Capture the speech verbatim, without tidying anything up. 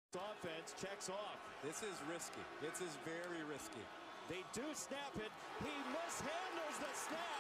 Offense checks off. This is risky. This is very risky. They do snap it. He mishandles the snap.